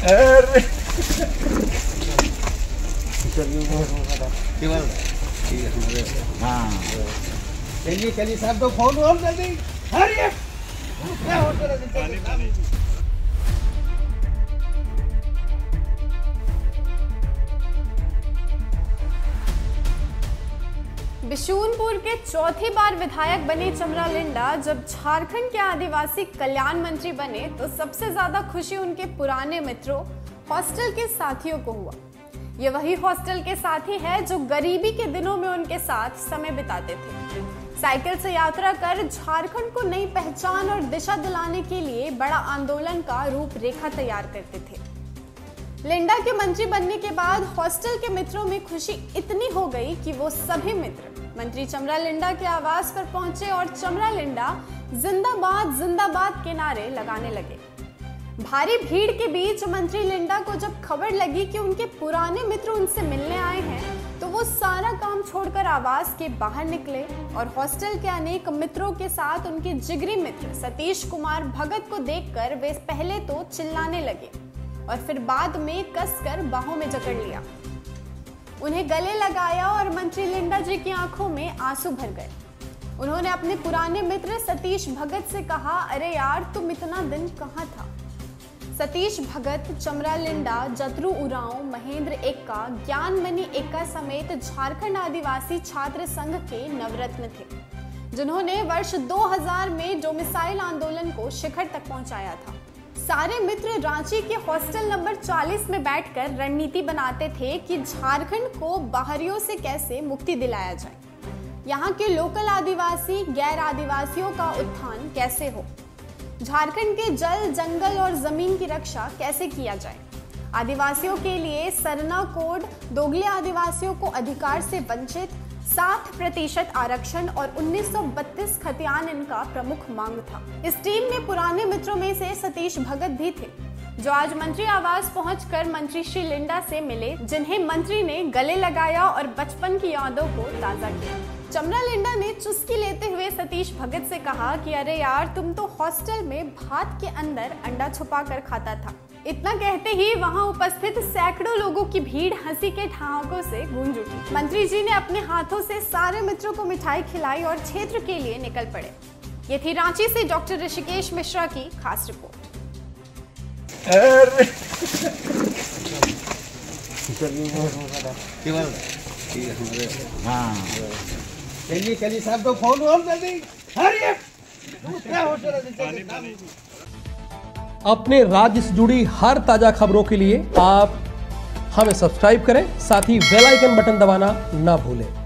हाँ चलिए साहब तो फोन ऑन कर दी। बिशुनपुर के चौथी बार विधायक बने चमरा लिंडा जब झारखंड के आदिवासी कल्याण मंत्री बने तो सबसे ज्यादा खुशी उनके पुराने मित्रों हॉस्टल के साथियों को हुआ। ये वही हॉस्टल के साथी है जो गरीबी के दिनों में उनके साथ समय बिताते थे। साइकिल से यात्रा कर झारखंड को नई पहचान और दिशा दिलाने के लिए बड़ा आंदोलन का रूपरेखा तैयार करते थे। लिंडा के मंत्री बनने के बाद हॉस्टल के मित्रों में खुशी इतनी हो गई कि वो सभी मित्र मंत्री चमरा लिंडा के आवास पर पहुंचे और चमरा लिंडा जिंदाबाद जिंदाबाद के नारे लगाने लगे। भारी भीड़ के बीच मंत्री लिंडा को जब खबर लगी कि उनके पुराने मित्र उनसे मिलने आए हैं तो वो सारा काम छोड़कर आवास के बाहर निकले और हॉस्टल के अनेक मित्रों के साथ उनके जिगरी मित्र सतीश कुमार भगत को देखकर वे पहले तो चिल्लाने लगे और फिर बाद में कसकर बाहों में जकड़ लिया। उन्हें गले लगाया और मंत्री लिंडा जी की आंखों में आंसू भर गए। उन्होंने अपने पुराने मित्र सतीश भगत से कहा, अरे यार तुम इतना दिन कहाँ था। सतीश भगत, चमरा लिंडा, जतरू उरांव, महेंद्र एक्का, ज्ञानमणि एक्का समेत झारखंड आदिवासी छात्र संघ के नवरत्न थे, जिन्होंने वर्ष 2000 में डोमिसाइल आंदोलन को शिखर तक पहुंचाया था। सारे मित्र रांची के हॉस्टल नंबर 40 में बैठकर रणनीति बनाते थे कि झारखंड को बाहरियों से कैसे मुक्ति दिलाया जाए, यहाँ के लोकल आदिवासी गैर आदिवासियों का उत्थान कैसे हो, झारखंड के जल, जंगल और जमीन की रक्षा कैसे किया जाए, आदिवासियों के लिए सरना कोड, दोगले आदिवासियों को अधिकार से वंचित, 60% आरक्षण और 1932 खतियान इनका प्रमुख मांग था। इस टीम में पुराने मित्रों में से सतीश भगत भी थे, जो आज मंत्री आवास पहुंचकर मंत्री श्री लिंडा से मिले, जिन्हें मंत्री ने गले लगाया और बचपन की यादों को ताजा किया। चमरा लिंडा ने चुस्की लेते हुए सतीश भगत से कहा कि अरे यार तुम तो हॉस्टल में भात के अंदर अंडा छुपा कर खाता था। इतना कहते ही वहां उपस्थित सैकड़ों लोगों की भीड़ हंसी के ठहाकों से गूंज उठी। मंत्री जी ने अपने हाथों से सारे मित्रों को मिठाई खिलाई और क्षेत्र के लिए निकल पड़े। ये थी रांची से डॉक्टर ऋषिकेश मिश्रा की खास रिपोर्ट। हाँ चलिए साहब तो फोन ऑन कर दी। अपने राज्य से जुड़ी हर ताजा खबरों के लिए आप हमें सब्सक्राइब करें, साथ ही बेल आइकन बटन दबाना ना भूलें।